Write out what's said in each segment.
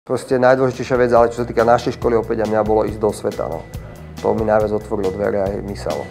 Proste najdôležitejšia vec, ale čo sa týka našej školy opäť a mňa, bolo ísť do sveta. No. To mi najviac otvorilo dvere aj mysel.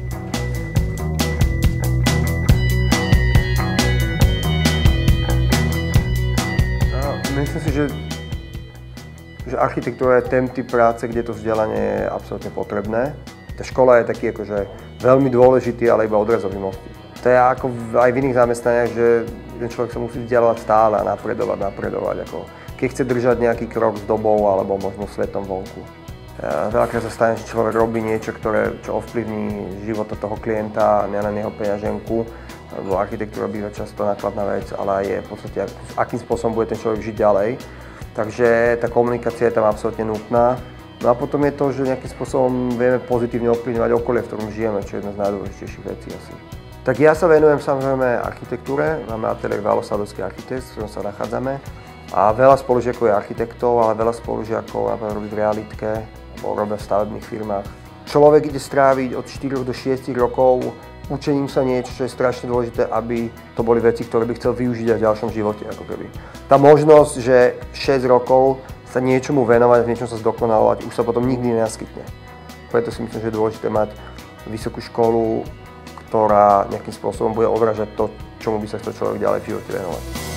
Myslím si, že architektúra je ten typ práce, kde to vzdelanie je absolútne potrebné. Tá škola je taký akože veľmi dôležitý, ale iba odrazový mostík. To je ako aj v iných zamestnaniach, že ten človek sa musí vzdelávať stále a napredovať. Ako keď chce držať nejaký krok s dobou alebo možno svetom vonku. Veľakrát sa stane, že človek robí niečo, čo ovplyvní život toho klienta, nielen jeho peňaženku. Lebo architektúra býva často nákladná vec, ale aj je v podstate, akým spôsobom bude ten človek žiť ďalej. Takže tá komunikácia je tam absolútne nutná. No a potom je to, že nejakým spôsobom vieme pozitívne ovplyvňovať okolie, v ktorom žijeme, čo je jedna z najdôležitejších vecí asi. Tak ja sa venujem samozrejme architektúre, máme ateliér Valo Sadovský architekt, v ktorom sa nachádzame. A veľa spolužiakov je architektov, ale veľa spolužiakov napríklad robí v realitke, alebo robia v stavebných firmách. Človek ide stráviť od 4 do 6 rokov učením sa niečo, čo je strašne dôležité, aby to boli veci, ktoré by chcel využiť aj v ďalšom živote. Ako keby. Tá možnosť, že 6 rokov sa niečomu venovať, v niečom sa zdokonalovať, už sa potom nikdy nenaskytne. Preto si myslím, že je dôležité mať vysokú školu, ktorá nejakým spôsobom bude odrážať to, čomu by sa chcel človek ďalej v živote venovať.